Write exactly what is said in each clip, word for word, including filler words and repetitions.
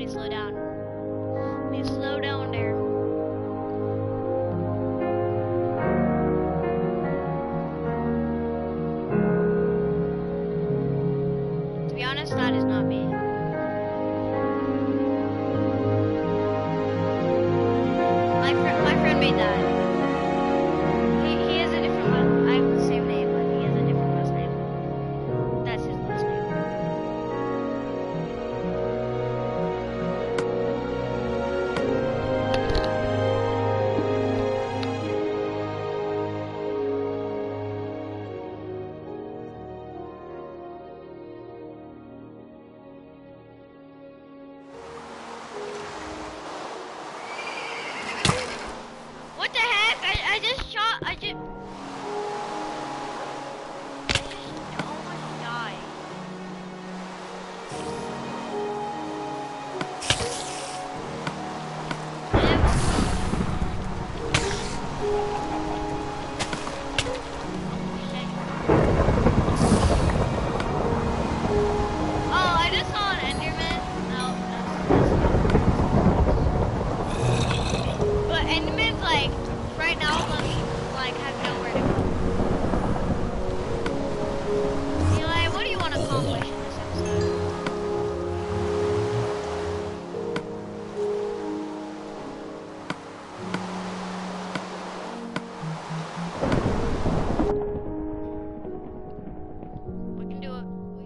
need to slow down. Need to slow down there. To be honest, that is not me. My friend, my friend made that. He he has a different last. I have the same name, but he has a different last name. That's his last name. What the heck? I I just shot. I just. I just almost died. Oh, I just saw an Enderman. No, that's, but Enderman's like right now, like have nowhere to go. Eli, what do you want to accomplish in this episode? We can do it.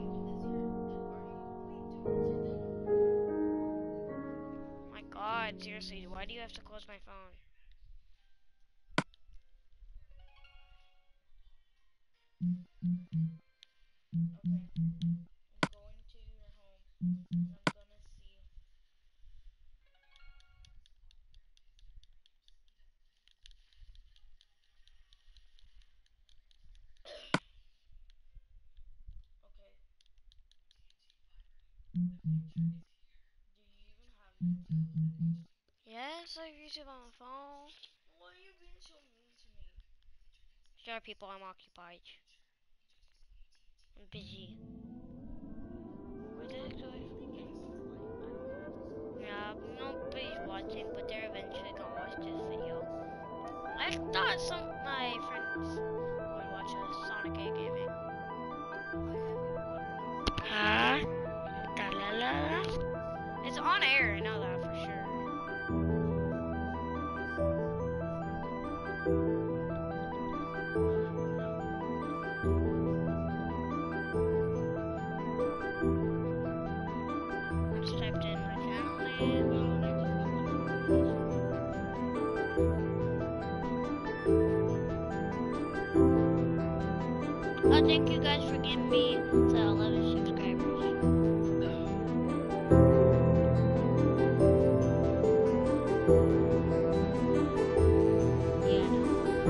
My God, seriously, why do you have to close my phone? Okay, I'm going to your home, and I'm gonna see. Okay. Do you even have YouTube? Yes, I have YouTube on my phone. Why are you being so mean to me? Sorry, people, I'm occupied. I'm busy. Where the heck do I? Yeah, nobody's watching, but they're eventually gonna watch this video. I thought some of my friends would watch a Sonic eight gaming. Huh? Da la la la. It's on air, I know that for sure. I just typed in my channel name. Oh, thank you guys for giving me to eleven subscribers. Yeah, I know.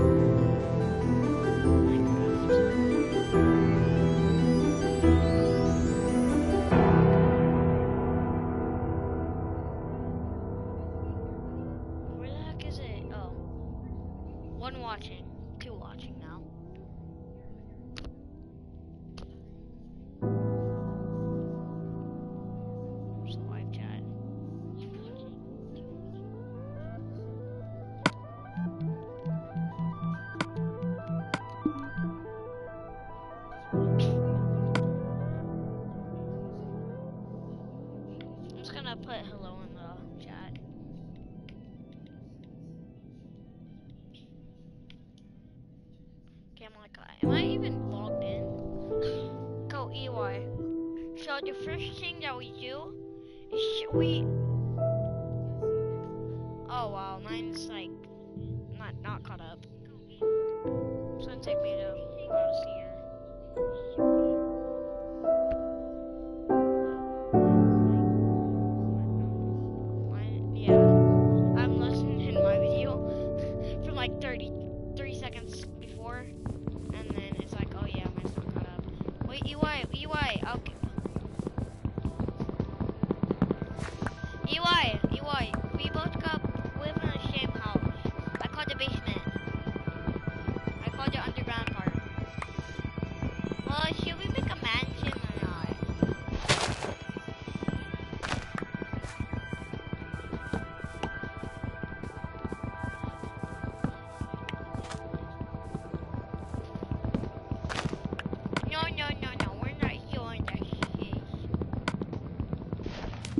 Where the heck is it? Oh. One watching. Two watching now. There's the live chat. I'm just gonna put hello in the chat. Okay, I'm like, am I even logged in? Go E Y. So the first thing that we do is we. Oh wow, mine's like not not caught up. It's gonna take me to Honest here. Mine, yeah, I'm listening in my video from like thirty, thirty seconds before, and then it's like, oh yeah, mine's not caught up. Wait, E Y, E Y, okay. E Y, E Y, we both got live in the same house. I called the basement. I called the underground part. Well, she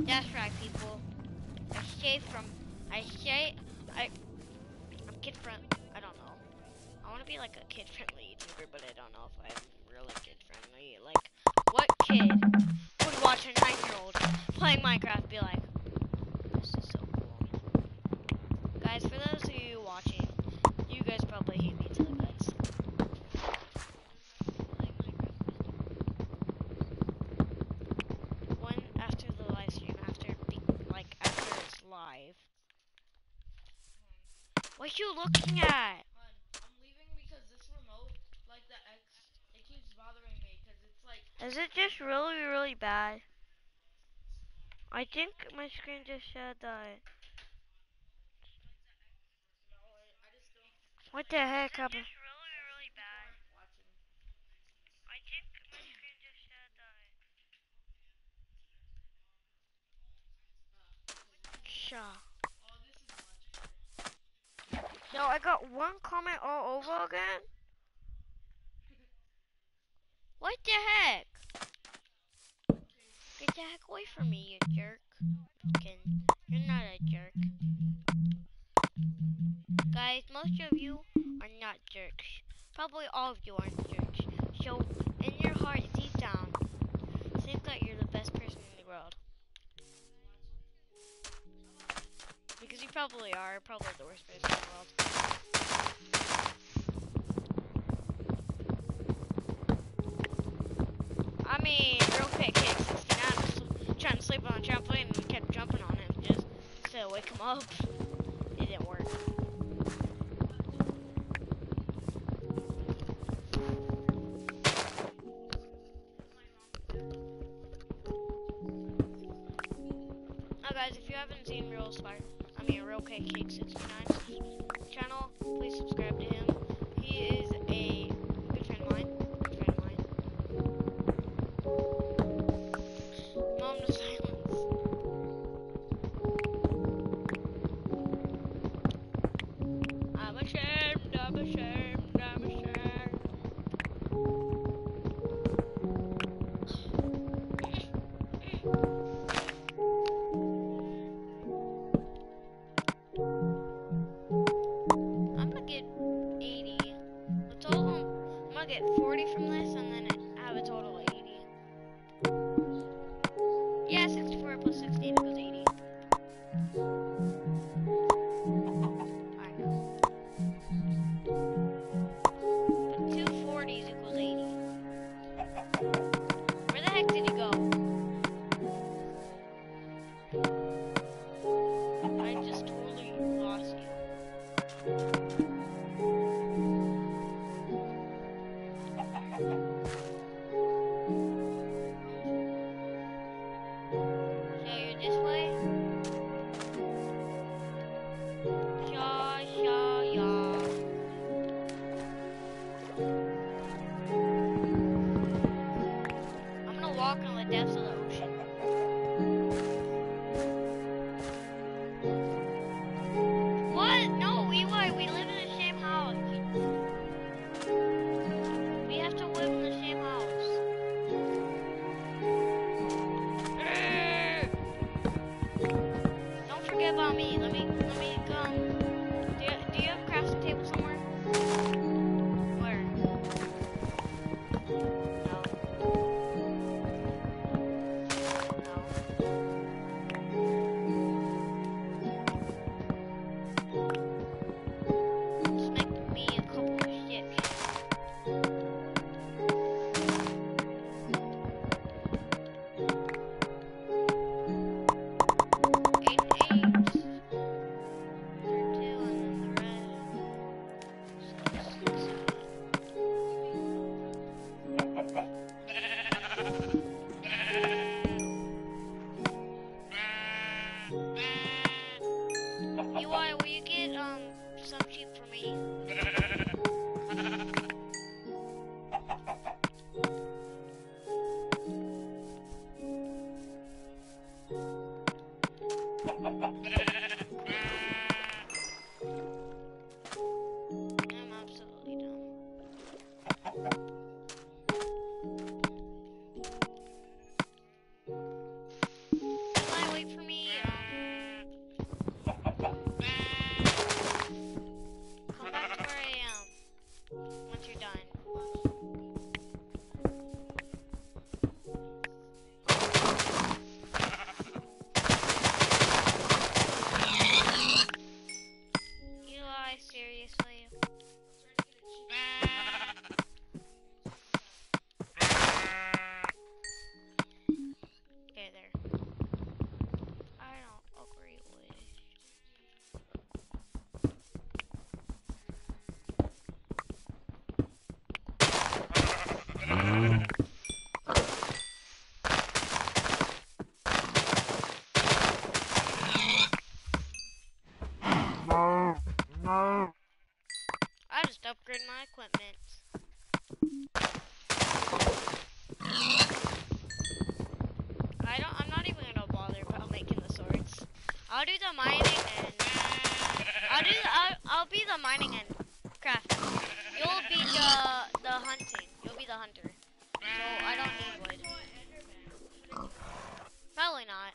That's right, people. I say from, I say, I, I'm kid friendly. I don't know. I want to be like a kid friendly YouTuber, but I don't know if I'm really kid friendly. Like, what kid would watch a nine year old playing Minecraft and be like, this is so cool? Guys, for those of you watching, you guys probably hate me to the guts. When after the live stream, after be, like after it's live. What you looking at? I'm leaving because this remote, like the X, it keeps bothering me because it's like. Is it just really, really bad? I think my screen just said that. No, I, I just don't. What the heck happened? Really, really bad. Watching. I think my screen just said that. Sure. Oh, this is much better. So I got one comment all over again. What the heck? Get the heck away from me, you jerk. Fucking, you're not a jerk. Guys, most of you are not jerks. Probably all of you aren't jerks. So, in your heart, deep down, think that you're the best person in the world. Because you probably are, probably the worst person in the world. I mean, real quick, K sixty-nine was trying to sleep on a trampoline and we kept jumping on him just to wake him up. It didn't work. Now guys, if you haven't seen Real Spire, I mean Real K Cake sixty-nine's channel, please subscribe to him. He is a good friend of mine. Good friend of mine. Moment of silence. I'm ashamed, I'm ashamed, I'm ashamed. I'm gonna get eighty. The total, I'm gonna get forty from this and then have a total of eighty. Yeah, sixty-four plus sixteen equals eighty. I know. But two forties equals eighty. Where the heck did you go? I just totally lost you. So you're this way? Sha, sha, ya. I'm gonna walk in the depths of the ocean. What? No, Eli, we live in the same house. We have to live in the same house. Don't forget about me. Let me, let me come. Do you, do you have a crafting table somewhere? Where? No. No. Just make me a couple of sticks. Eight, eight. my equipment. I don't. I'm not even gonna bother about making the swords. I'll do the mining and I'll do. The, I'll, I'll be the mining and crafting. You'll be the the hunting. You'll be the hunter. So I don't need wood. Probably not.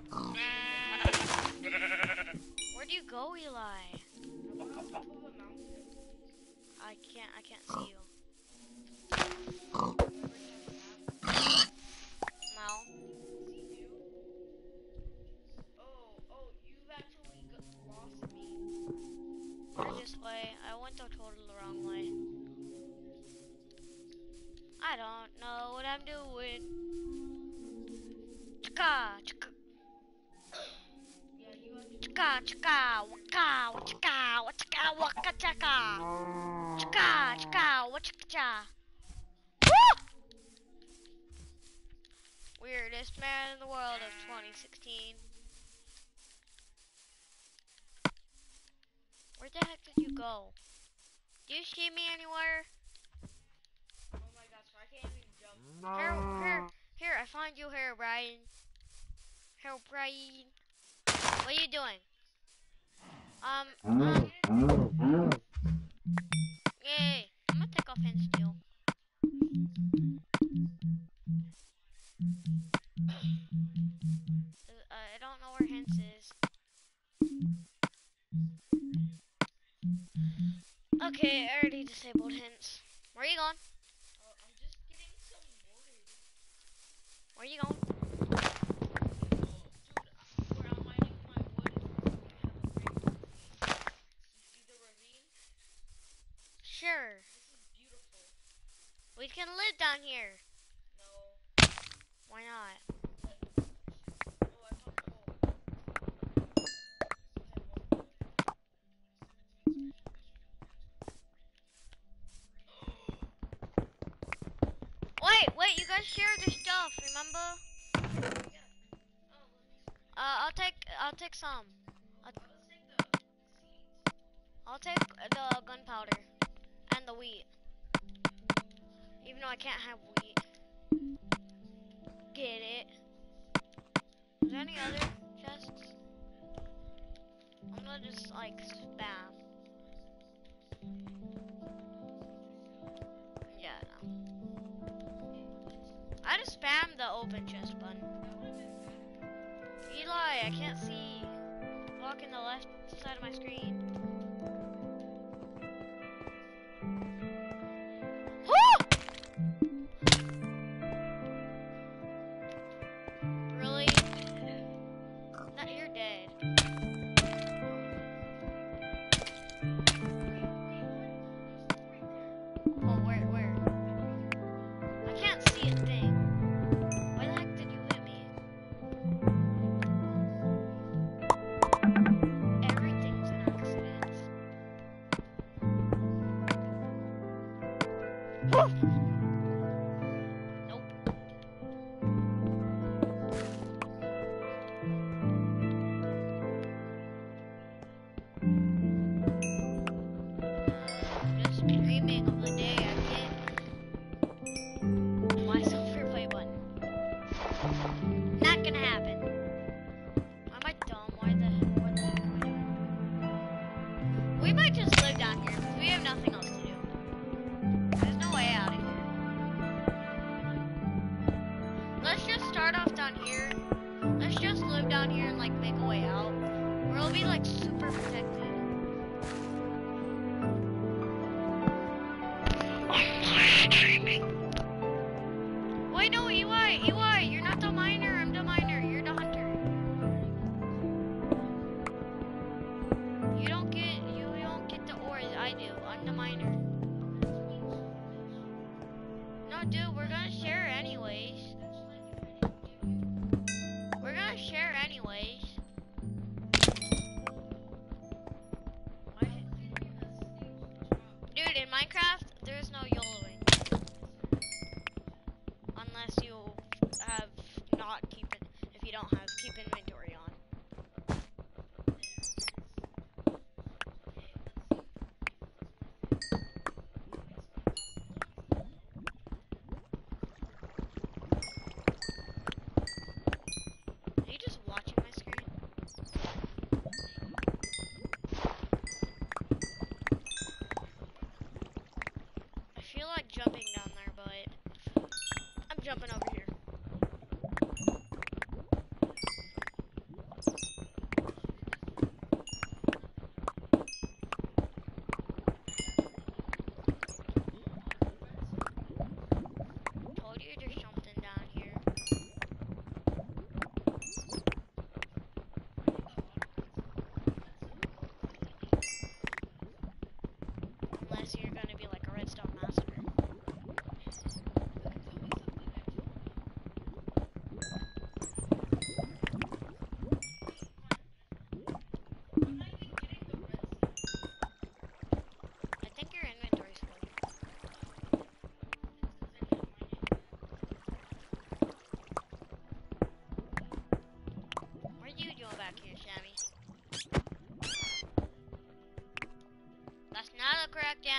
Where do you go, Eli? I can't. I can't see you. No. Or this way. I went the total wrong way. I don't know what I'm doing. Chaka, chaka. Chaka, chaka, waka, wachaka, wachaka, waka, chaka. Chaka, chaka, wachaka, cha. Woo! Weirdest man in the world of twenty sixteen. Where the heck did you go? Do you see me anywhere? Oh my gosh, I can't even jump. Here, here, here, I find you here, Brian. Here, Brian. What are you doing? Um, um. Yay. I'm gonna take off hints too. Uh, I don't know where hints is. Okay, I already disabled hints. Where are you going? Oh, I'm just getting some wood. Where are you going? Dude, where I'm mining my wood is I have a great ravine. You see the ravine? Sure. This is beautiful. We can live down here. No. Why not? Oh, I found coal. Wait, wait, you guys share the stuff, remember? Yeah. Oh, let me see. Uh, I'll take, I'll take some. I'll, Let's take the seeds. I'll take the gunpowder and the wheat. Even though I can't have wheat. Get it? Is there any other chests? I'm gonna just like spam. Yeah, no. I just spam the open chest button. Eli, I can't see. Blocking the left side of my screen. Woo! Really? That you're dead. Oh, where, where? I can't see a thing. Why the heck did you hit me? Everything's an accident.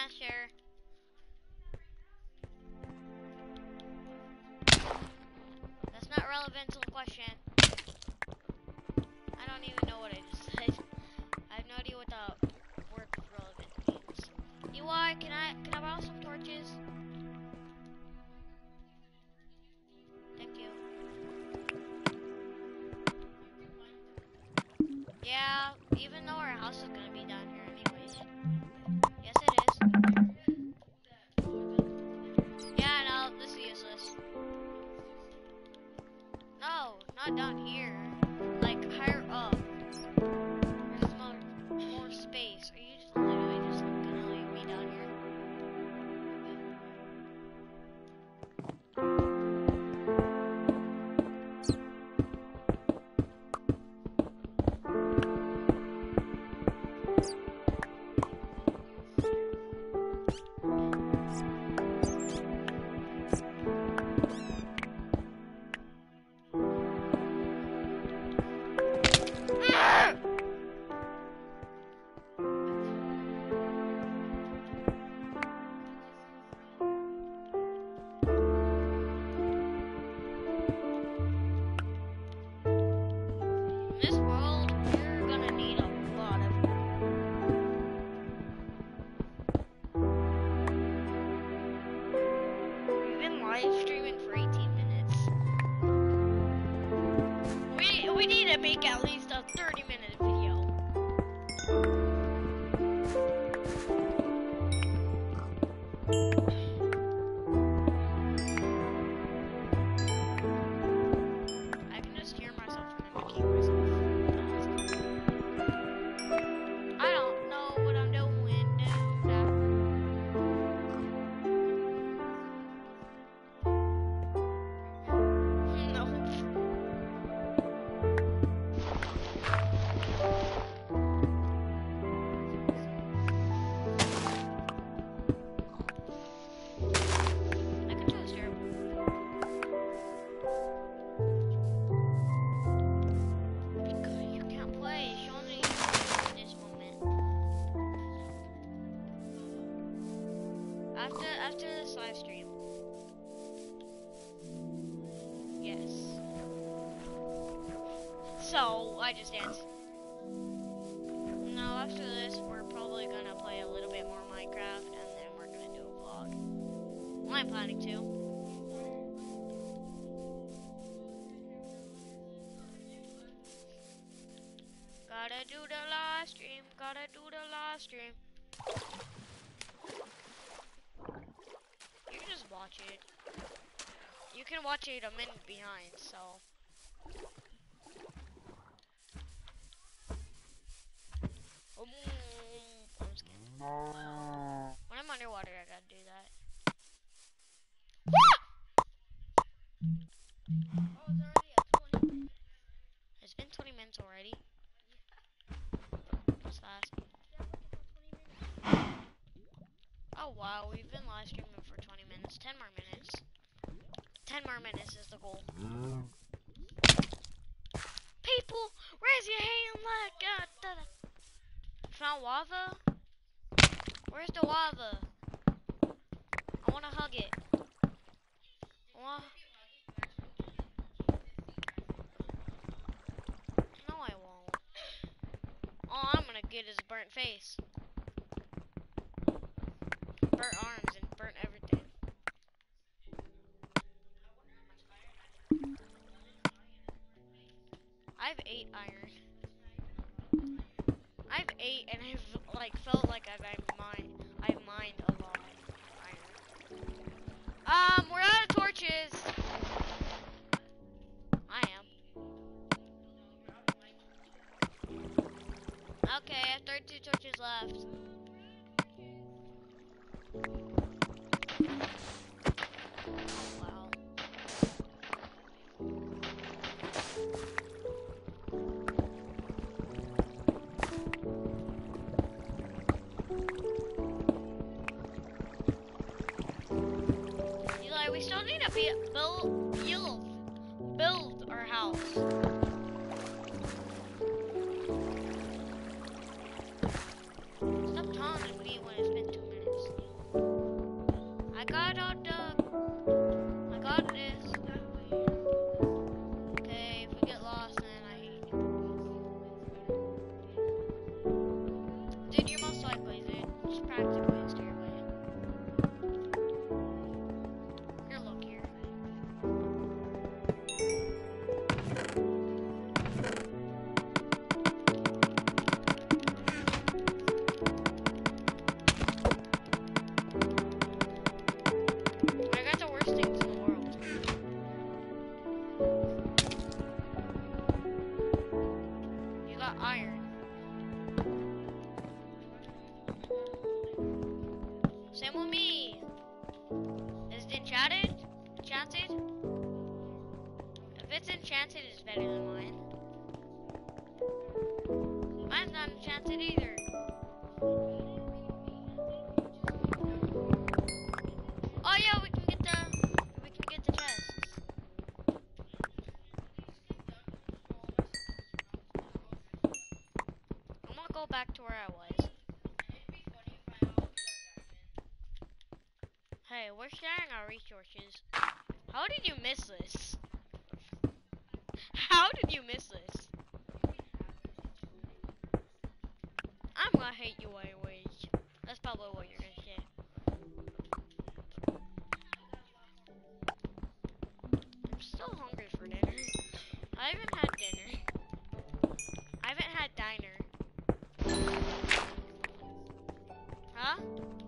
sure. That's not relevant to the question. I don't even know what I just said. I have no idea what the word relevant means. E Y, can I can I borrow some torches? Thank you. Yeah, even though our house is gonna be down here anyways. Yes, it is. Yeah, no, this is useless. No, not down here. Like higher up. There's more, more space. Are you just literally just gonna leave me down here? In this world, you're gonna need a lot of. We've been live streaming for eighteen minutes. We we need to make at least a thirty minute video. I can just hear myself mimicking myself. I don't know what I'm doing. No. That control is terrible. Because you can't play. It's only in this moment. After after this live stream. Yes. So I just danced. No, after this we're probably gonna play a little bit more Minecraft and then we're gonna do a vlog. Well, I'm planning to. Gotta do the live stream, gotta do the live stream. You can just watch it. You can watch it a minute behind, so. Um, I'm just kidding. When I'm underwater, I gotta do that. Oh, it's already at twenty minutes. It's been twenty minutes already. That's fast. Yeah, look, it's at twenty minutes. Oh wow, we've been live streaming for twenty minutes. ten more minutes. ten more minutes is the goal. People, raise your hand like God. Da, da. Found lava? Where's the lava? I wanna hug it. I wanna... No, I won't. All I'm gonna get is burnt face. Burnt arms and burnt everything. I have eight iron. I have eight, and I've like felt like I've I've mined I've mined a lot of iron. Um, we're out of torches. I am. Okay, I have thirty-two torches left. Oh, wow. Eli, we still need to be build, build, build our house. Stop taunting me when it's been two minutes. got iron. Same with me. Is it enchanted? Enchanted? If it's enchanted, it's better than mine. Mine's not enchanted either. Oh yeah, we can get the we can get the chests. I'm gonna go back to where I was. Hey, we're sharing our resources. How did you miss this? How did you miss this? I'm gonna hate you anyways. That's probably what you're gonna say. I'm still hungry for dinner. I haven't had dinner. I haven't had diner. Huh?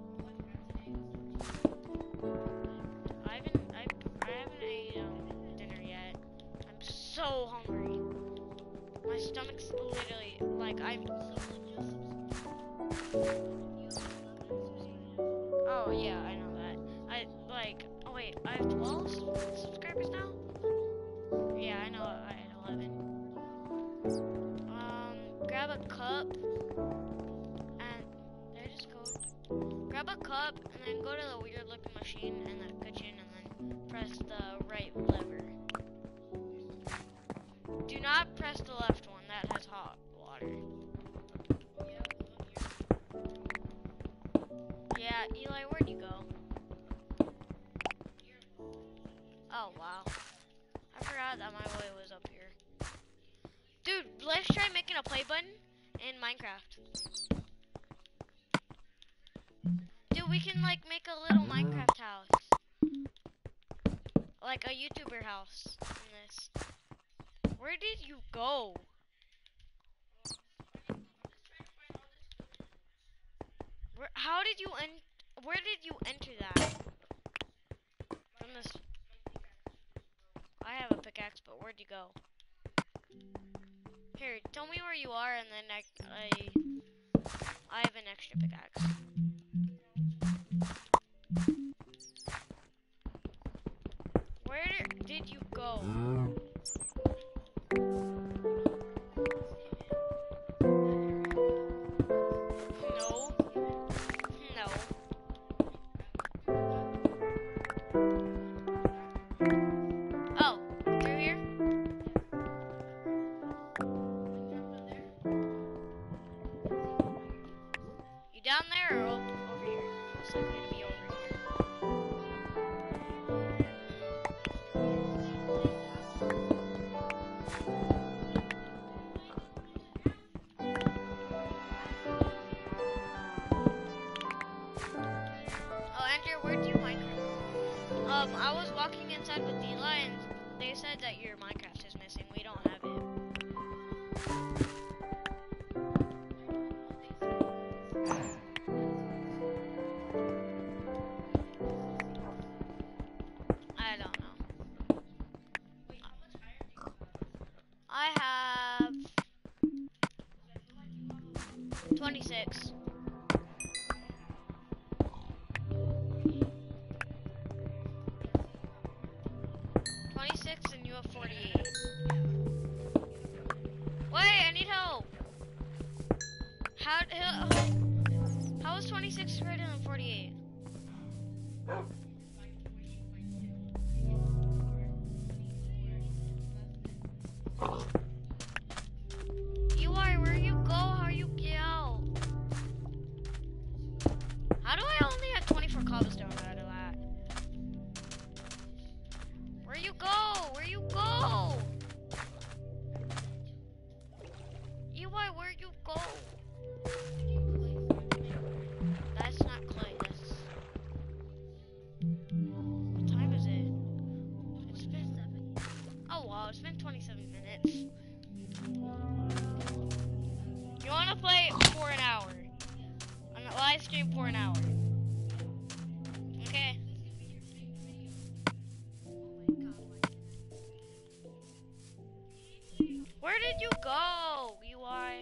I haven't I, I haven't ate um, dinner yet. I'm so hungry. My stomach's literally like I'm Oh yeah, I know that. I like oh wait, I have twelve subscribers now? Yeah, I know I had eleven. Um grab a cup and did I just go grab a cup and then go to the weird looking machine in the kitchen and then press the right lever. Do not press the left one, that has hot water. Yeah, Eli, where'd you go? Oh wow. I forgot that my way was up here. Dude, let's try making a play button in Minecraft. Dude, we can like make a little Minecraft house. Like a YouTuber house in this. Where did you go? Where, how did you en where did you enter that? From this. I have a pickaxe, but where'd you go? Here, tell me where you are, and then I I, I have an extra pickaxe. Where did you go? No. No. Oh, through here? You down there or over here? Looks like we're gonna be over here. Oh, Andrew, where'd you Minecraft? Um, I was walking inside with Eli and they said that your Minecraft is missing. We don't have it. I don't know. I have twenty-six. twenty-six and you have forty-eight. Wait, I need help. How, how, how is twenty-six greater than forty-eight? You are, where you go? How you get out? How do I only have twenty-four cobblestone out of that? Where you go? Where you go? E Y, where you go? That's not clay, that's... What time is it? It's been seven. Oh wow, it's been twenty-seven minutes. You wanna play for an hour? On a live stream for an hour. Okay. Where did you go, E Y?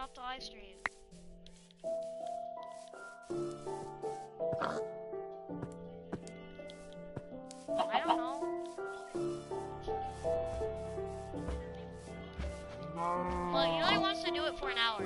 off the live stream? I don't know. Well, he only wants to do it for an hour.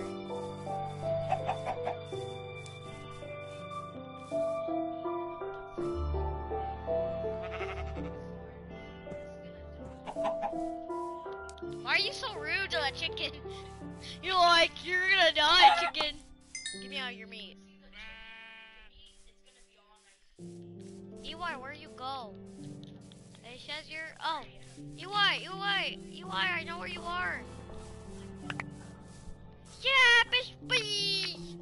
Why are you so rude to that chicken? You're like, you're gonna die, chicken. Give me all your meat. E Y, where you go? It says you're, oh. E Y, E Y, E Y, I know where you are. Yeah, bitch, please.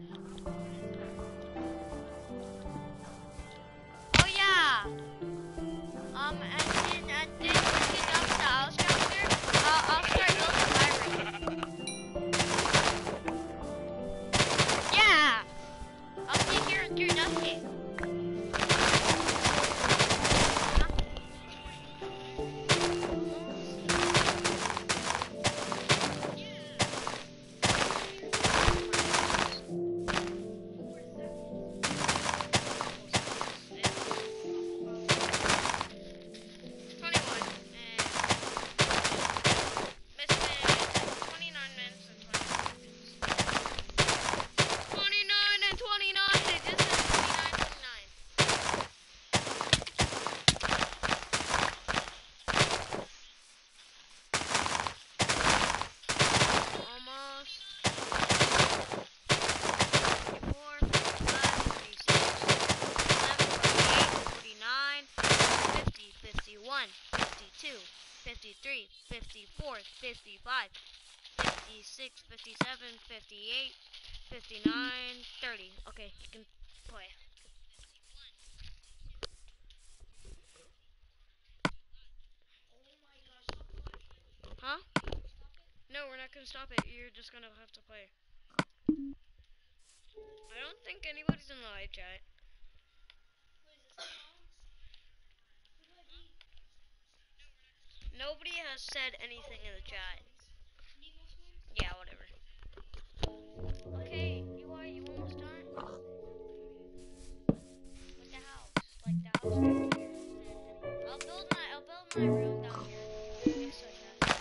Oh yeah. Um, and then, and then when you get up to the house down there, I'll, I'll start building my room. Yeah. I'll take care of your nothing. fifty-three, fifty-four, fifty-five, fifty-six, fifty-seven, fifty-eight, fifty-nine, thirty. Okay, you can play. Huh? No, we're not gonna stop it. You're just gonna have to play. I don't think anybody's in the live chat. Nobody has said anything in the chat. Yeah, whatever. Okay, you are, you almost done? With the house. Like the house down here. I'll build my, I'll build my room down here. Yes, I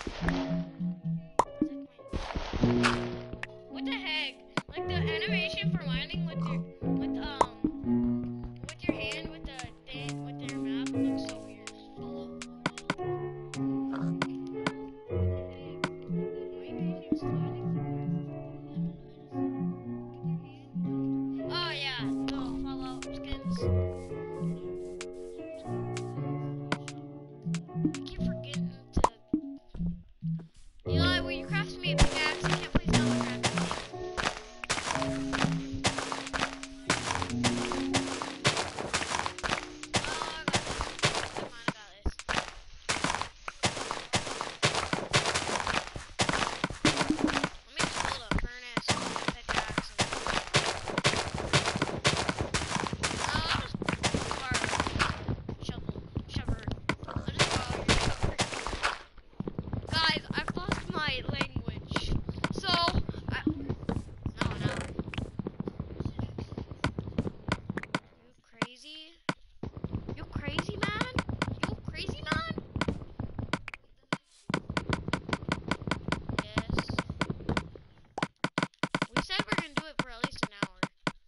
can. What the heck? Like the animation for mining with your, with, um, with your hand, with the thing, with your map looks so weird. Oh yeah, the Fallout skins. I keep forgetting to. Eli, will you craft me a pickaxe? Can you please tell me craft me? Oh, I got this. Come on, I got this. Let me just build a furnace and a pickaxe and I'll just borrow shovel, shovel. I'll just borrow your shovel. Guys, I've lost my language. So, I... No, no. You crazy? You crazy, man? You crazy, man? Yes. We said we're gonna do it for at least an hour.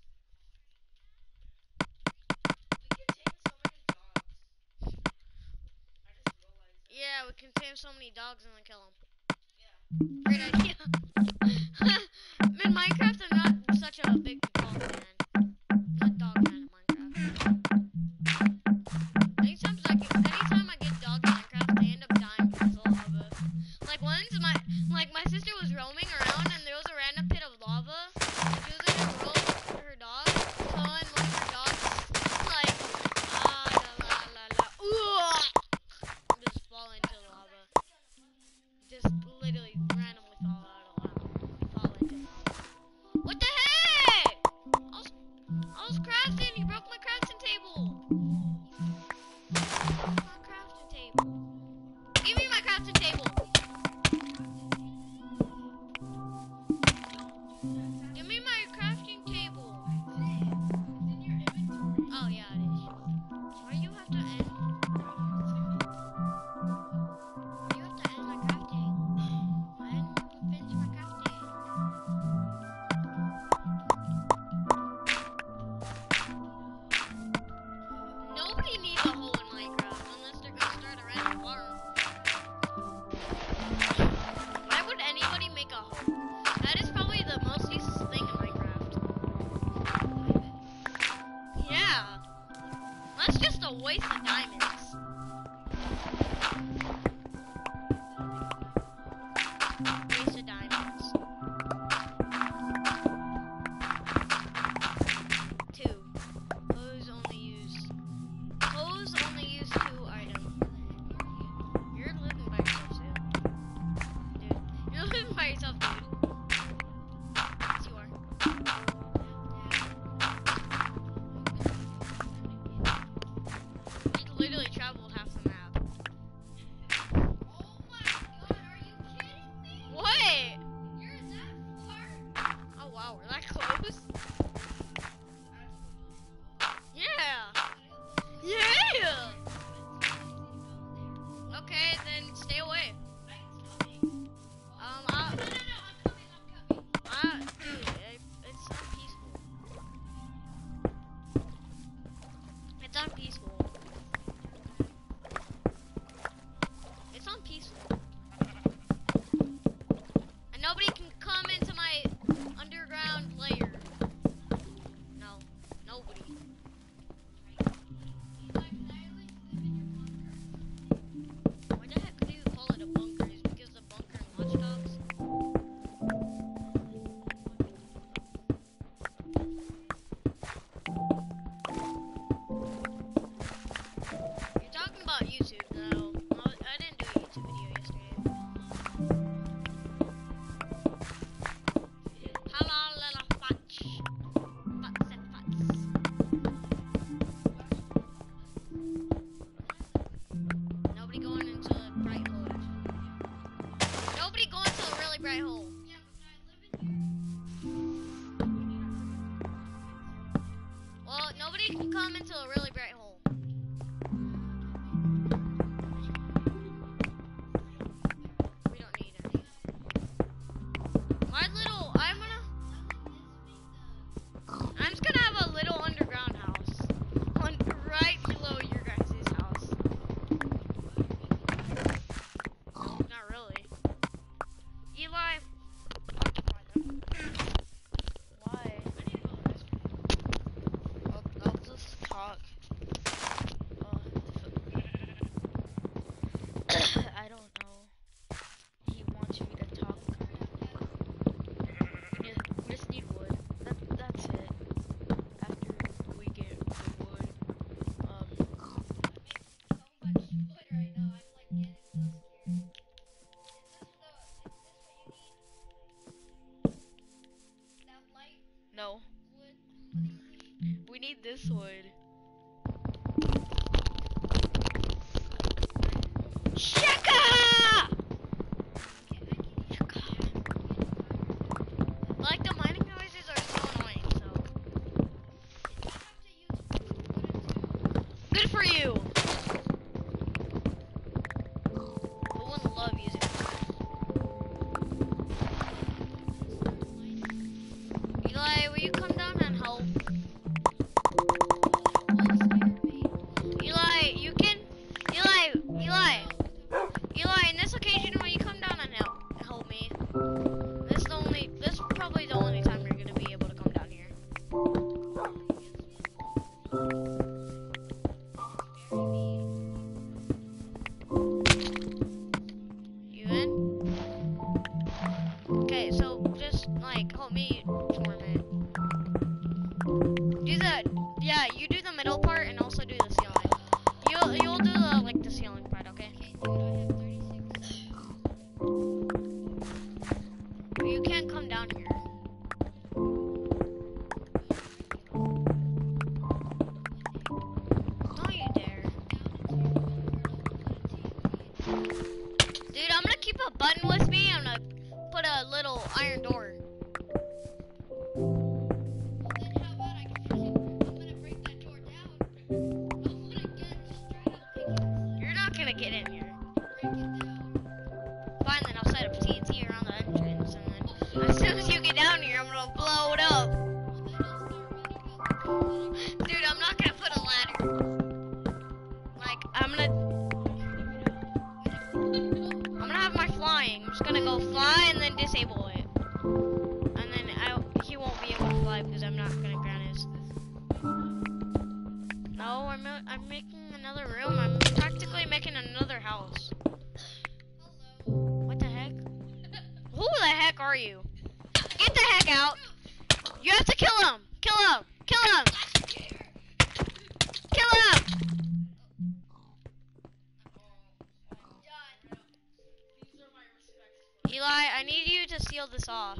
Yeah, we can tame so many dogs and then kill them. Great idea. In Minecraft, I'm not such a big dog fan. Not dog fan in Minecraft. Anytime I get, anytime I get dog in Minecraft, they end up dying because of lava. Like once, my like my sister was roaming around and there was a random pit of lava. And she was in her world with her dog. So when one of her dogs like ah la la la la ooh, just fall into lava. Just literally randomly fall out of lava. Fall into lava. What the heck? Why you have to end? You have to end my crafting. I didn't finish my crafting. Nobody needs a hole in Minecraft unless they're gonna start a random farm. Why would anybody make a hole? That is probably the most useless thing in Minecraft. Yeah. That's just a waste of diamonds. Waste of diamonds. Two. Hose only use. Hose only use two items. You're living by yourself, dude. Dude, you're living by yourself, dude. Yes, you are. You literally traveled half the map. Oh my god, are you kidding me? What? You're that far? Oh wow, we're that close? Yeah. Yeah. Okay, then stay away. Um, I, No, no, no, I'm coming, I'm coming. I, dude, it, it's unpeaceful. It's unpeaceful. It's unpeaceful. And nobody can come into my underground lair. No, nobody. Why the heck do you call it a bunker? Is it because the bunker in Watch Dogs? You're talking about YouTube, though. I I didn't do a YouTube video yesterday. Hello, little fudge. Futs and futs. Nobody going into a bright hole. Nobody going to a really bright hole. Yeah, but I live in Well, nobody can come into a really bright hole. We don't need any. My little, I'm gonna, I'm just gonna have a little underground house, on right below your guys' house. No, not really. Eli, occupy them. Why? I'll, I'll just talk. Uh, I don't know. He wants me to talk. Yeah, we just need wood. That, that's it. After we get the wood, um, so much wood right now. I'm like getting so scared. Is this the? Is this what you need? That light no. wood? What do you need? We need this wood. Shaka! Like the mining noises are so annoying, so. You have to use wood and Good for you! Who wouldn't love using wood? Eli, will you come down and help? Eli, you can. Eli, Eli, Eli. In this occasion, will you come down and help help me? This is the only. This is probably the only time you're gonna be able to come down here. You in? Okay, so just like help me form it. Do the yeah. You do the middle part and also do the ceiling. You'll you'll do the like the ceiling part, okay? Okay, dude, I have thirty-six. You can't come down here. Don't you dare. Dude, I'm gonna keep a button with me. I'm gonna put a little iron door. Then how about I can I'm gonna break that door down. I wanna gonna blow it up. Dude, I'm not gonna put a ladder. Like, I'm gonna, I'm gonna have my flying. I'm just gonna go fly and then disable it. And then I, he won't be able to fly because I'm not gonna grant his. No, I'm, I'm making another room. I'm practically making another house. What the heck? Who the heck are you? Get the heck out! You have to kill him! Kill him! Kill him! Kill him! Eli, I need you to seal this off.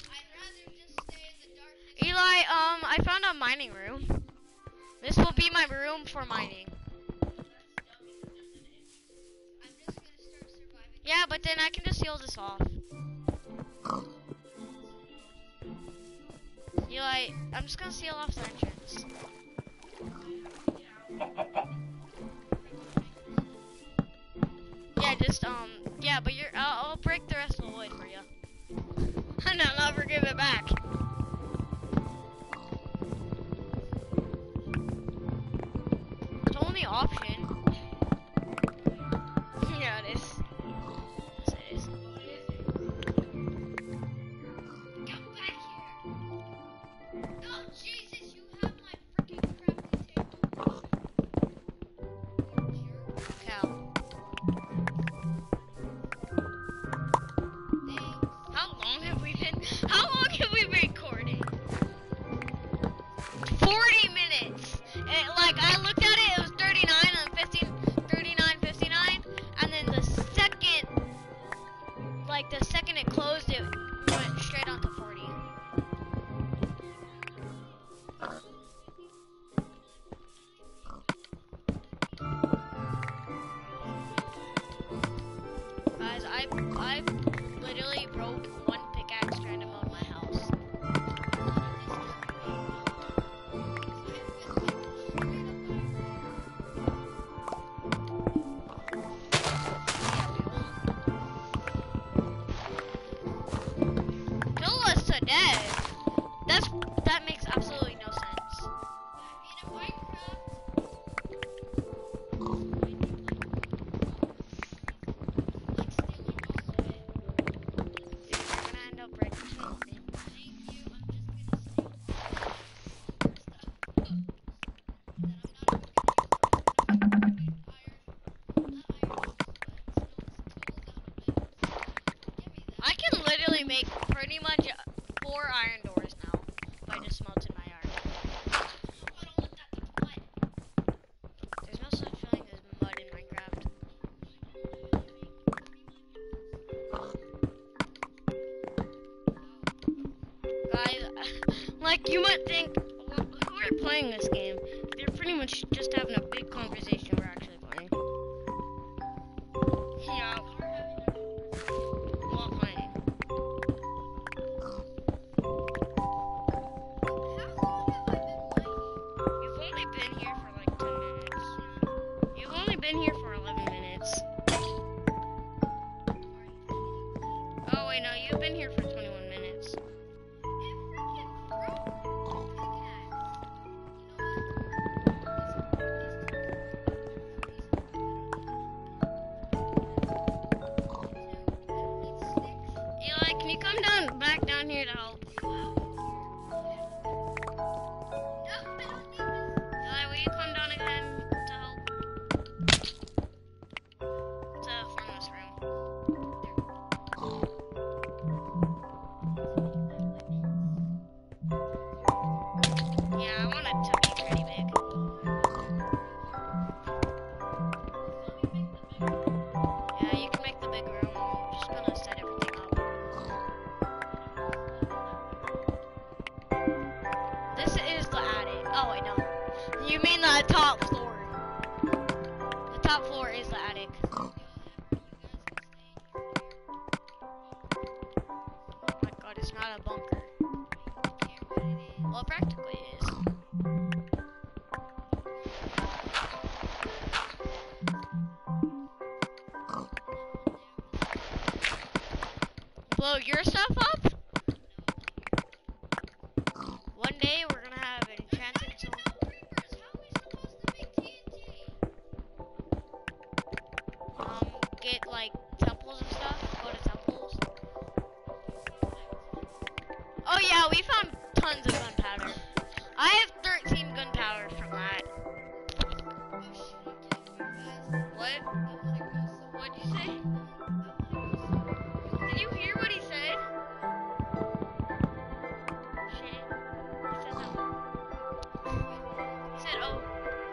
Eli, um, I found a mining room. This will be my room for mining. Yeah, but then I can just seal this off. Eli, I'm just gonna seal off the entrance. Yeah, just, um, yeah, but you're, I'll, I'll break the rest of the wood for you. And I'll never give it back. It's only option. Yeah, it is. Yes, it is. Come back here. Oh, Jesus, you have my freaking crafting table. Cow. How long have we been, how long have we been recording? forty minutes. It, like, I looked at it, it was thirty-nine and fifteen, thirty-nine, fifty-nine, and then the second, like, the second it closed, it went straight on to forty. Guys, I, I literally broke one pickaxe trying to build my house. Kill us to death. That's that makes absolutely no sense. We're gonna end up breaking something. I can literally make pretty much four iron doors now by just smelting my iron. There's no such thing as mud in Minecraft. Guys, like you might think, well, who are playing this game? They're pretty much just having a big conversation we're actually playing. Yeah. While playing. You've only been here for like ten minutes. You've only been here for eleven minutes. Oh wait, no, you've been here for twenty-one minutes. Eli, can you come down back down here to help? Eli, will you come down again to help? To form this room. Yeah, I want it to be pretty big. Yeah, you can make the big room. I'm just gonna set everything up. This is the attic. Oh wait, no. You mean the top floor. The top floor is the attic. Oh my god, it's not a bunker. Well, it practically is. Blow your stuff up? temples and stuff. Go to temples. Oh yeah, we found tons of gunpowder. I have thirteen gunpowder from that. What? What'd you say? Did you hear what he said? Shit. He said that. He said, oh.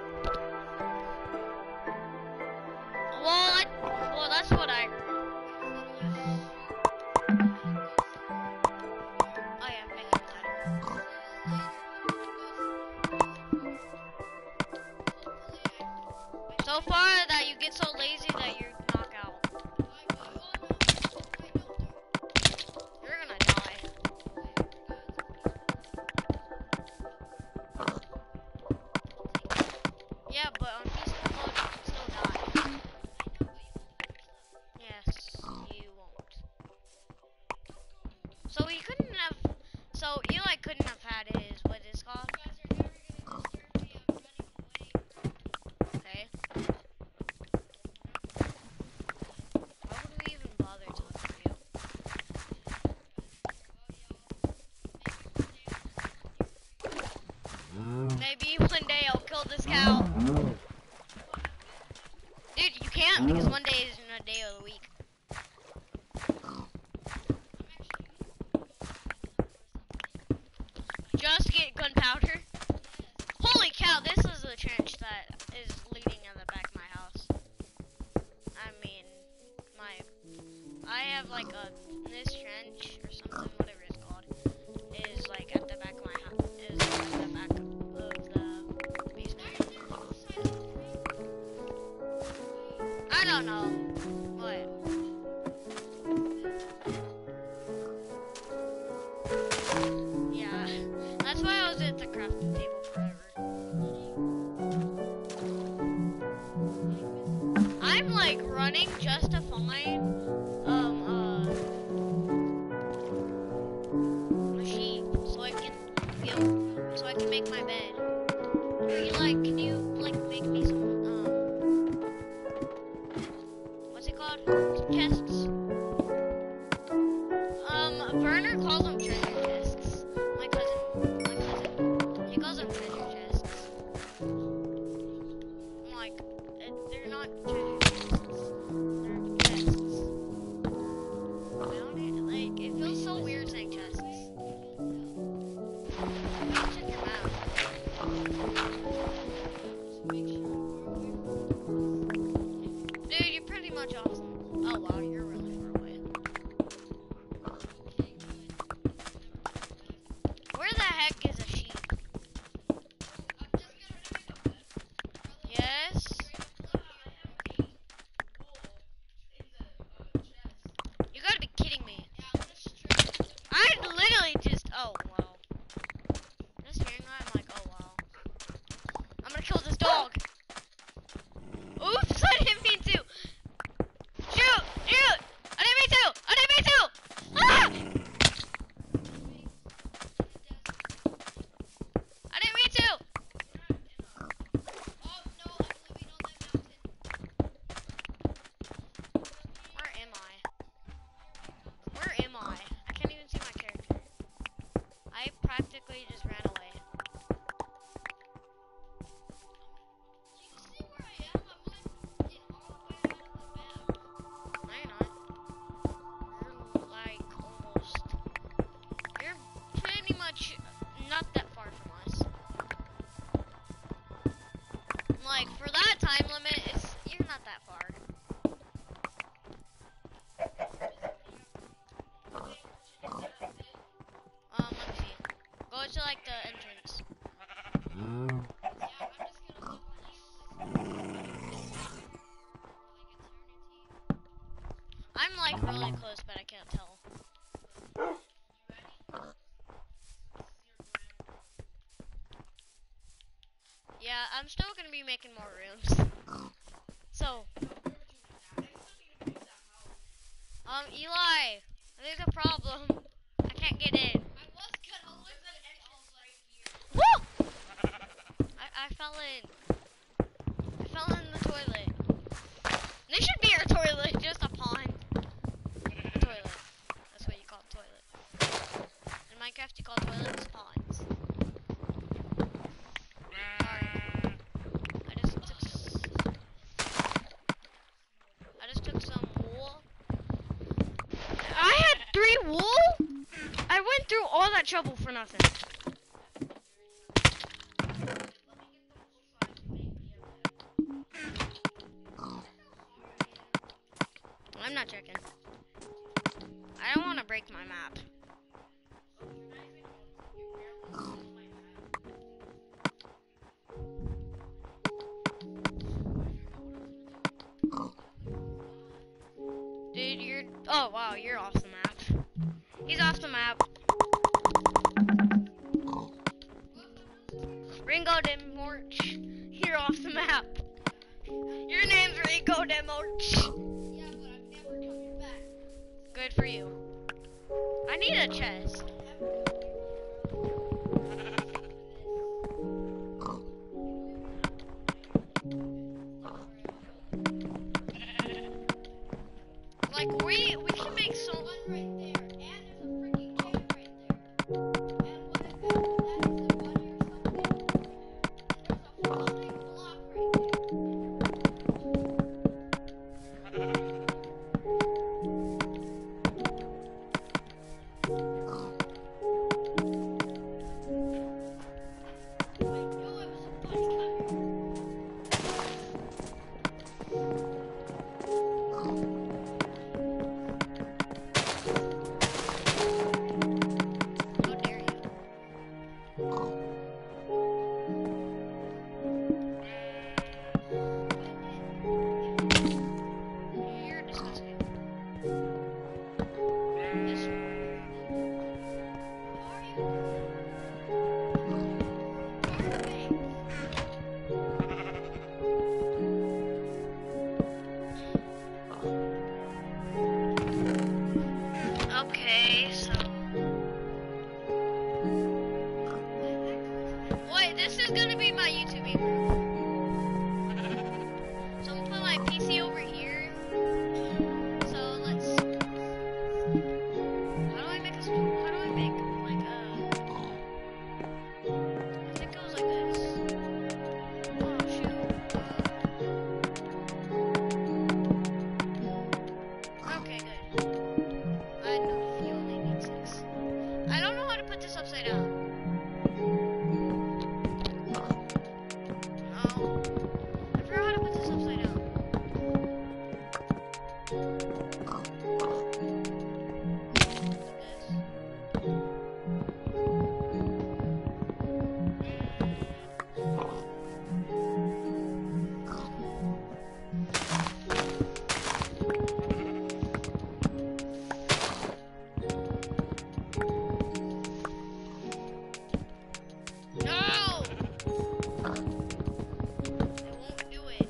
Well, I, well, that's what I. Oh yeah, I'm making that. So far that you get so lazy that you knock out. You're gonna die. Yeah, but on peaceful mode you can still die. Yes, you won't. So he couldn't have. So Eli couldn't have had his. What is it called? Okay. Why would we even bother talking to you? Maybe one day I'll kill this cow. Dude, you can't because one day isn't a day of the week. Just get gunpowder. Holy cow, this is the trench that is leading in the back of my house. I mean, my, I have like a, this trench or something, whatever it's called, is like at the back of my house, is at the back of the basement. I don't know. What? Yeah, that's why I was at the crafting table forever. I'm like running just to find um uh a sheep so I can feel so I can make my bed. Are you like can you like make me some um what's it called? Some chests? Um Werner calls them treasure chests. My cousin my cousin. He calls them treasure chests. I'm like it, they're not treasure chests. They're chests. I don't need like it feels so weird saying chests. Shut your mouth. Dude, you're pretty much awesome. Oh wow, you're really far away. Where the heck is a sheep? Yes. You gotta be kidding me. I literally just oh wow. Just hearing that, I'm like, oh wow. I'm gonna kill this dog. Oops, I didn't mean to. Shoot! Shoot! I didn't mean to! I didn't mean to! Ah! I didn't mean to! Where am I? Where am I? I can't even see my character. I practically just ran away. No, you're not. You're like almost. You're pretty much not that far from us. Like for that time limit, it's you're not that far. Um, let me see. Go to like the entrance. I'm like really close, but I can't tell. Yeah, I'm still gonna be making more rooms. So, um, Eli, there's a problem. I can't get in. Woo! I, I fell in. I fell in the toilet. This should be our toilet, just a pond. all that trouble for nothing. I'm not checking. I don't want to break my map. Dude, you're... Oh, wow, you're off the map. He's off the map. Ringo Demorch. You're off the map. Your name's Ringo Demorch. Yeah, but I'm never coming back. Good for you. I need a chest. Like, we, we can make so... One right there, and there's a freaking cave right there. And what I found in that is a bunny or something. There's a floating block right there. I knew it was a bunny coming. How dare you? You're disgusting. This Okay, so... Wait, this is gonna be my YouTube email. So I'm gonna put my P C over here. So let's... How do I make a... st- How do I make, like, a... I think it goes like this. Oh, shoot. Okay, good. I know you only need six. I don't know how to put this upside down. No. I forgot how to put this upside down. This. No! It won't do it.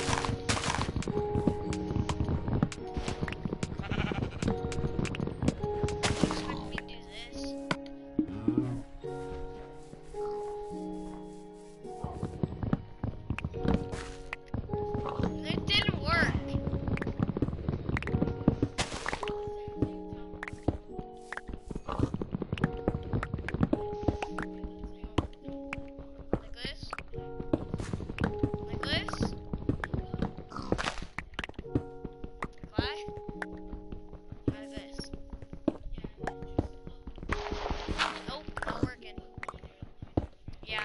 Expect me to do this? It didn't work. Like this? Like this? Why? Like this? Nope, not working. Yeah.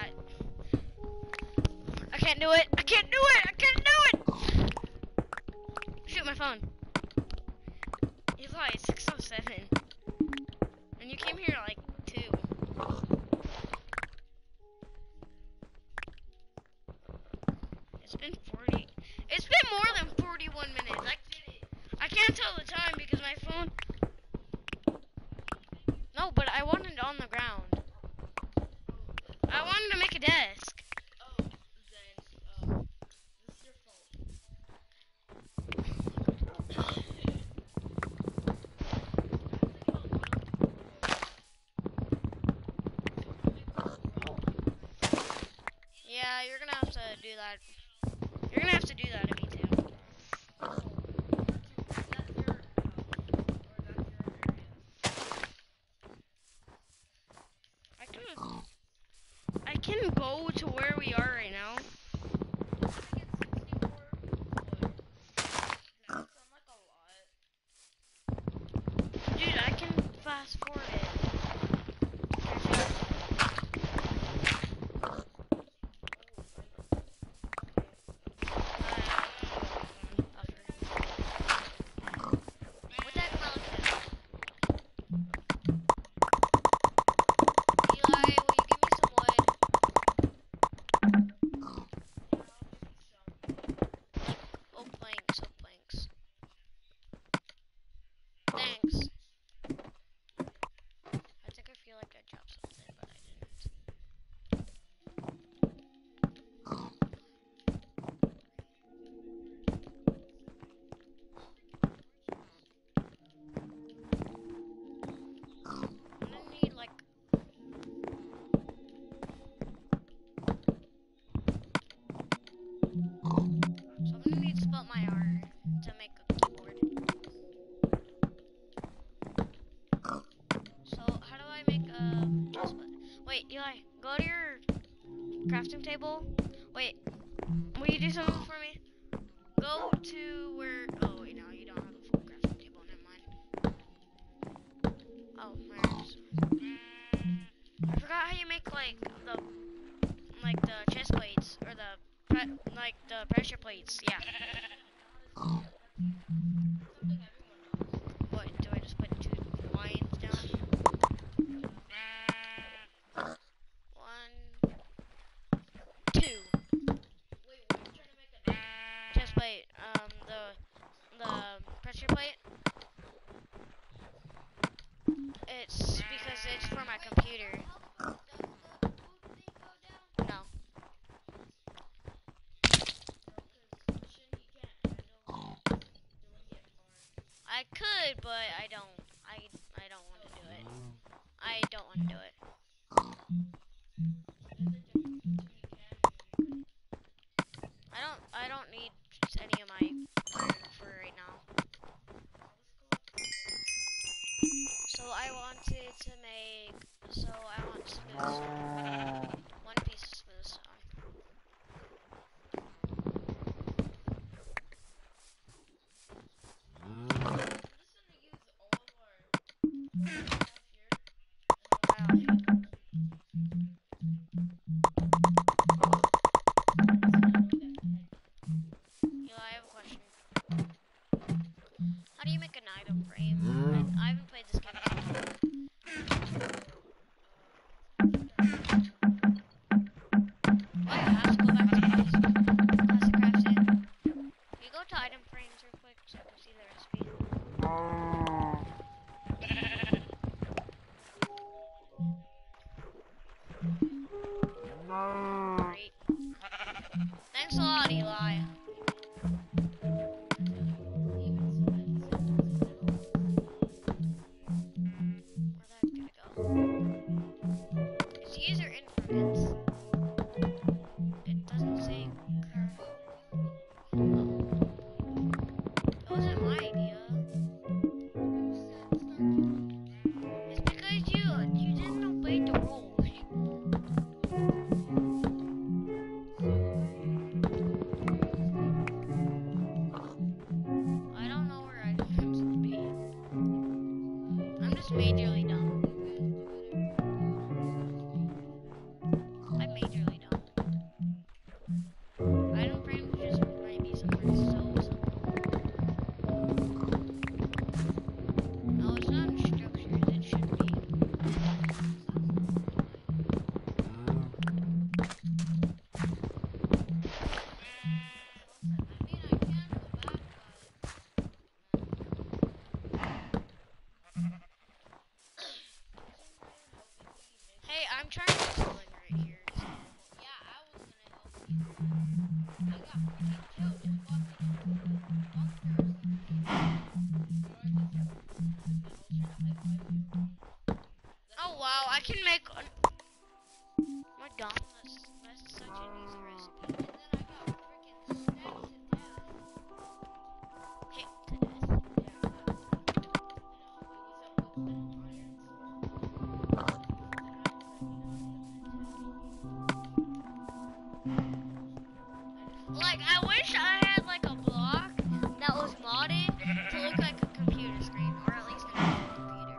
I can't do it. I can't do it. I can't do it. Shoot my phone. Eli, it's six oh seven. And you came here like two. It's been forty. It's been more than forty-one minutes. I, I can't tell the time because my phone. No, but I wanted it on the ground. I wanted to make a desk. Oh, then, um, this is your fault. crafting table. Wait, will you do something for me? Go to where. Oh wait, no, you don't have a full crafting table. Never mind. Oh, there's. I forgot how you make like the like the chest plates or the pre- like the pressure plates. Yeah. What do I just put two lines down? One, two. Chest plate. Um, the the pressure plate. It's because it's for my computer. No. I could, but I don't. I I don't want to do it. I don't want to do it. I don't. I don't need any of my iron for right now. So I wanted to make. So I want smooth stone. One piece of smooth stone. I don't know. Eli, I have a question. How do you make an item frame? I, I haven't played this game in so long. Why I have to go back to classic, classic crafting? Can you go to item frames real quick so I can see the recipe? Great. Thanks a lot, Eli. Where the heck did it go? These user inference. It doesn't say craft. It wasn't my idea. It's because you you didn't obey the rules. I don't know where I am supposed to be. I'm just majorly dumb. I'm majorly dumb. Item frames just might be somewhere so simple. No, it's not in structures. It should be. Hey, I'm trying to do something right here. So. Oh wow, I can make. An... My God, that's, that's such an easy recipe. Hit to death. Like, I wish I had like a block that was modded to look like a computer screen, or at least an actual computer.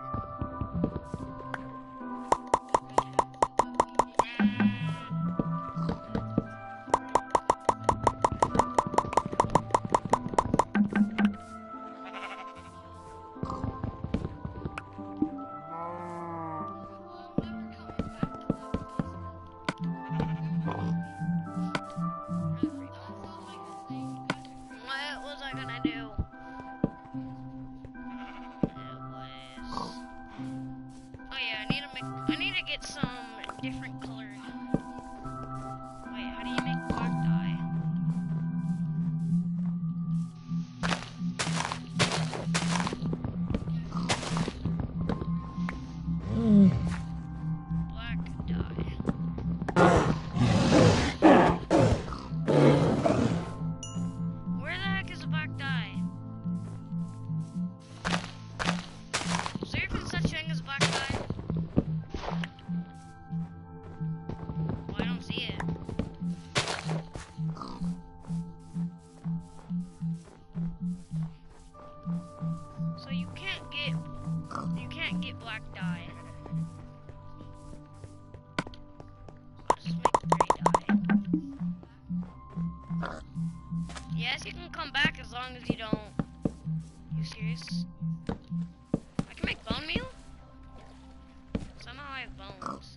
What was I gonna do? It was. Oh yeah, I need to make. I need to get some different colored. Wait, how do you make black dye? Black dye. Where the heck is the black dye? Yes, you can come back as long as you don't. You serious? I can make bone meal? Somehow I have bones.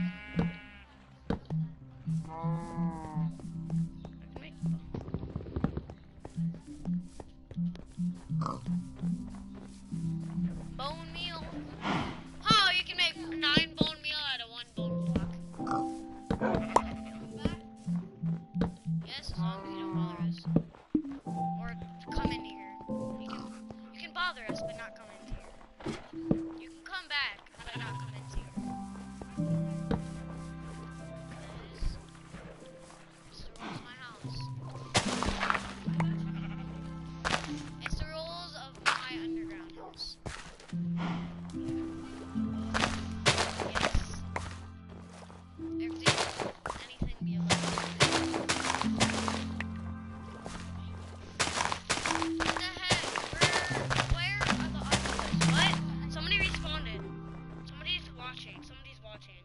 I can make bone. Bone meal? Oh, you can make nine bone meal out of one bone block. Yes, as long as you don't bother us. Or come in here. You can you can bother us, but not come into here. You can come back, but not come into here. It's the rules of my house. It's the rules of my underground house. Yes. Everything, anything be allowed. What the heck? Where, where are the octopus? What? Somebody responded. Somebody's watching. Somebody's watching.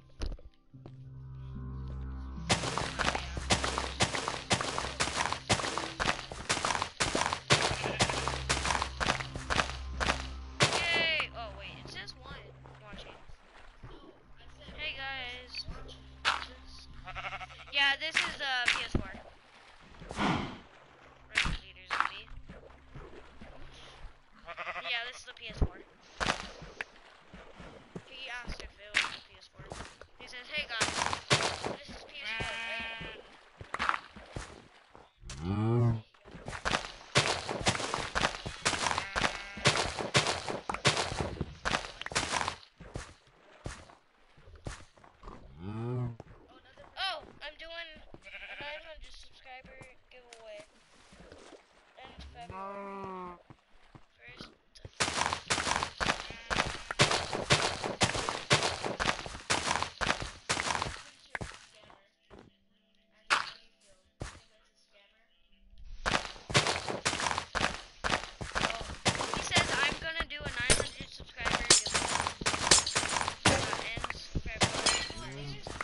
Yay! Oh wait, it says one watching. Hey guys. Yeah, this is uh P S four. Resident Leader Zombie. Yeah, this is the P S four. He asked if it was the P S four. He says, "Hey guys, this is P S four." Oh, I'm doing a nine hundred subscriber giveaway in February. First. He says I'm gonna do a nine hundred subscriber giveaway. That ends February. Well, he just,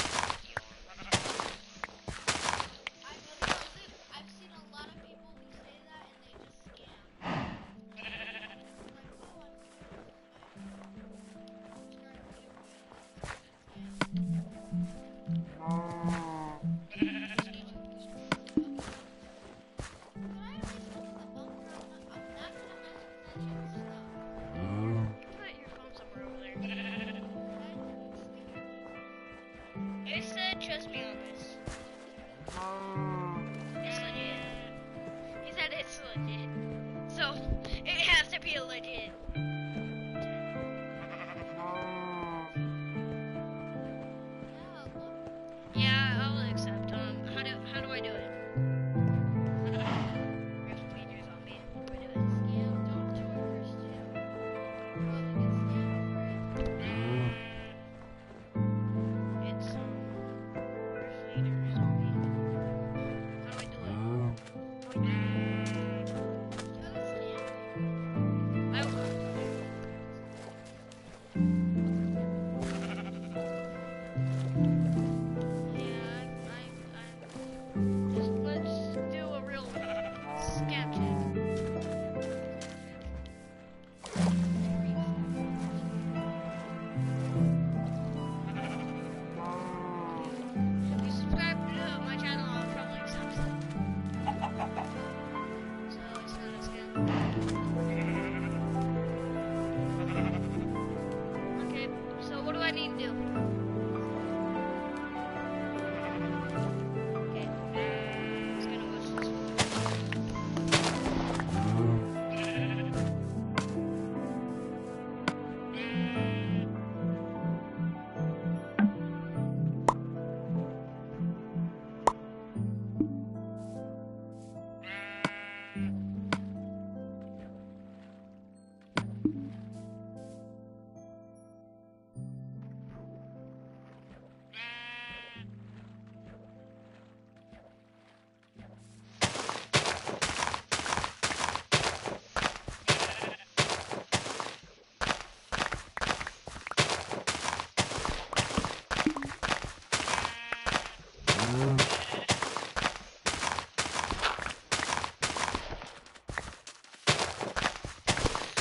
you know, I've seen a lot of people who say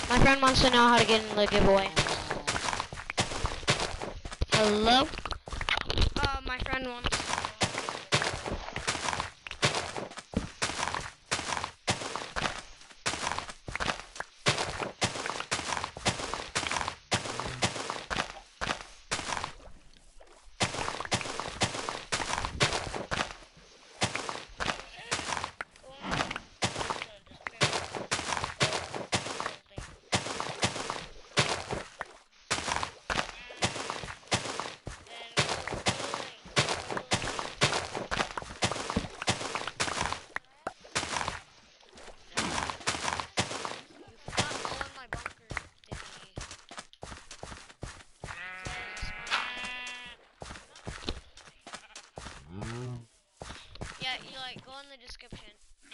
My friend wants to know how to get in the giveaway. Hello? Uh, my friend wants to know how to get in Yeah, you like go in the description.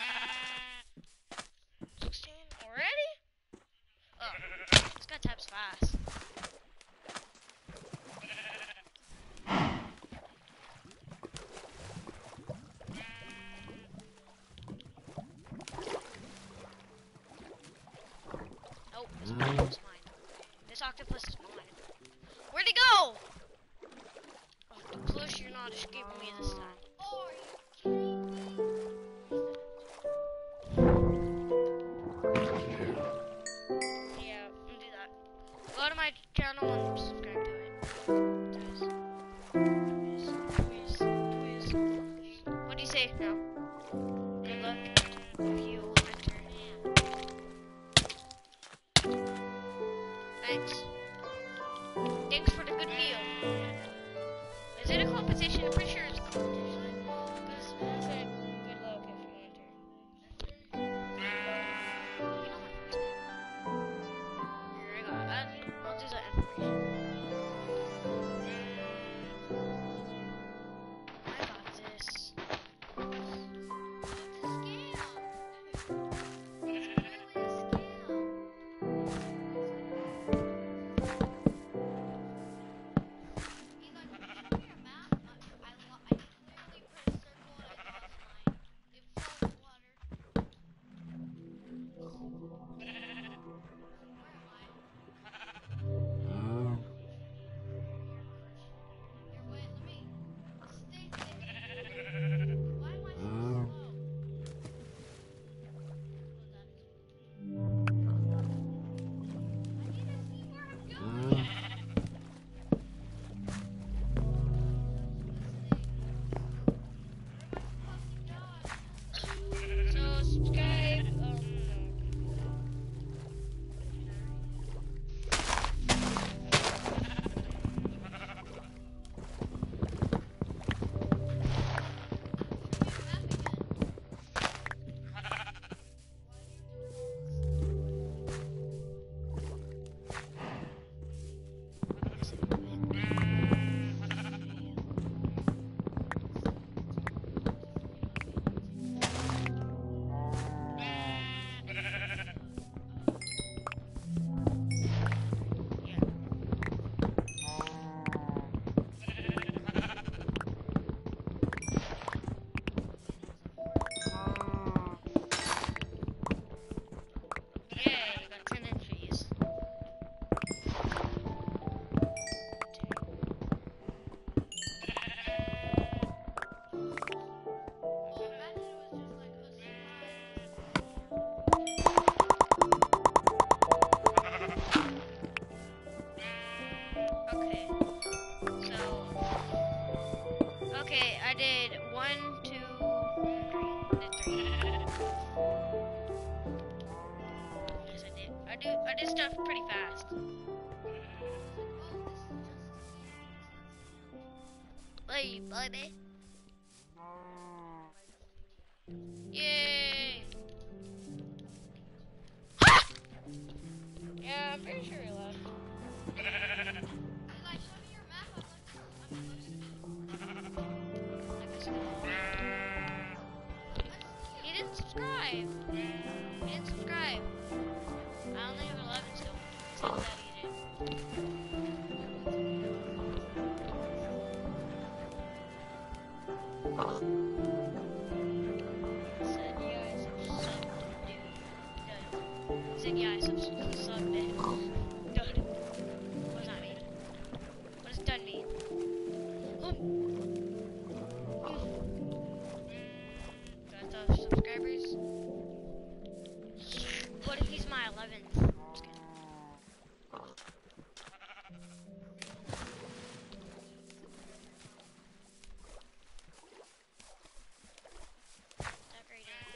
sixteen already? Oh, this guy types fast. Nope, this octopus is mine. This octopus is mine. Where'd he go? Octopus, you're not escaping me this time. Oh, are you kidding me? Yeah, I'll do that. Go to my channel and subscribe to it. Twist. Twist. Twist. Twist. What do you say now? Good luck if you enter. Thanks. Thanks for the good meal. Is it a competition? I'm pretty sure it's a competition. Because it said good luck if you enter. You know my first name. Here, I got that. I'll do that information. I got this. It's a scam. It's really a scam. He's like, "Can you show me your map?" I, I, lo- I clearly put a circle and I lost mine. It fell in the water. Where am I? Here, wait, let me stay still. Why am I so slow? I need to see where I'm going. So subscribe. Um, Yay, got ten entries. Okay. So, okay, I did one, two, three. I did three. Yes, I did. I do. I did stuff pretty fast. Bye, buddy. Yay! Ah! Yeah, I'm pretty sure you're left. Like, show me your map. I'm He didn't subscribe. He didn't subscribe. I only have eleven still. Take that, he did. Said you guys are something, dude. No, no. He said yeah, I sub subbed it. Done. What does that mean? What does done mean? Oh. Got the subscribers. What if he's my eleventh? Just kidding. Decorating.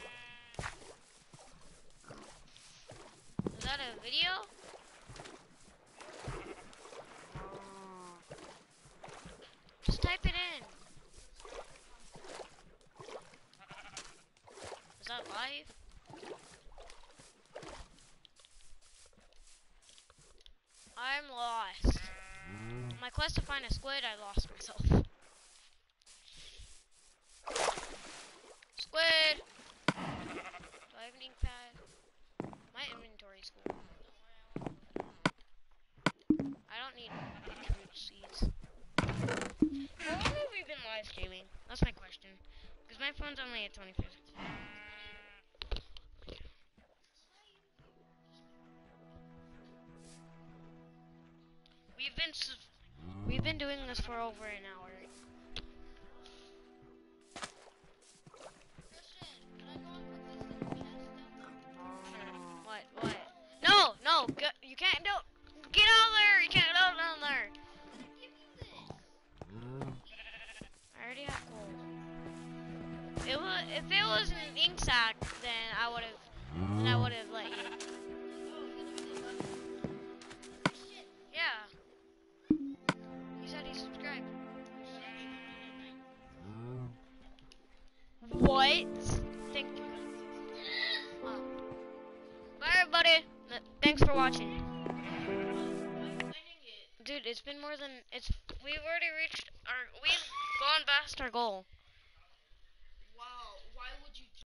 Is that a video? Just type it in. Is that live? I'm lost. My quest to find a squid, I lost myself. Squid! Do I have an ink pad? My inventory's full. I don't need beetroot seeds. How long have we been live streaming? That's my question. Because my phone's only at twenty-five. We've been s- we've been doing this for over an hour. What? What? No! No! Go, you can't do. Get out there! You can't go down there. I already have gold. It was, if it was an ink sack, then I would have. Then I would have let you. Yeah. He said he subscribed. What? Thank you. Oh. Bye, everybody. Th- Thanks for watching. Dude, it's been more than it's. We've already reached our. We've gone past our goal.